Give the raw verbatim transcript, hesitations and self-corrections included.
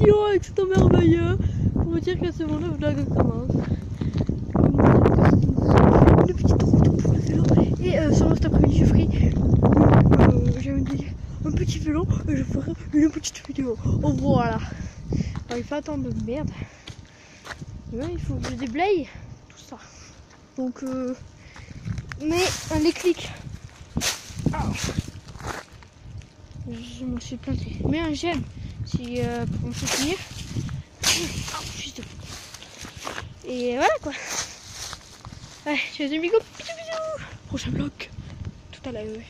vidéo avec cet merveilleux pour vous dire que c'est mon vlog commence. Une petite route pour le vélo. Et euh, sur cet après-midi, je ferai euh, j'ai envie de dire, un petit vélo et je ferai une petite vidéo. Oh voilà. Alors, il fait un temps de merde. Ouais, il faut que je déblaye tout ça. Donc, euh, mais un déclic. Oh. Je me suis planté. Mais un j'aime si euh, pour me soutenir. Oh, juste de... Et voilà quoi. Allez, je fais des bisous. Bisous bisous. Prochain vlog tout à l'heure.